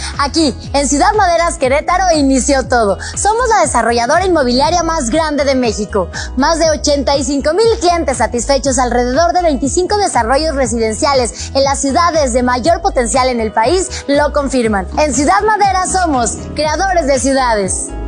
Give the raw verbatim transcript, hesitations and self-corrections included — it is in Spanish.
Aquí, en Ciudad Maderas, Querétaro, inició todo. Somos la desarrolladora inmobiliaria más grande de México. Más de ochenta y cinco mil clientes satisfechos, alrededor de veinticinco desarrollos residenciales en las ciudades de mayor potencial en el país lo confirman. En Ciudad Maderas somos creadores de ciudades.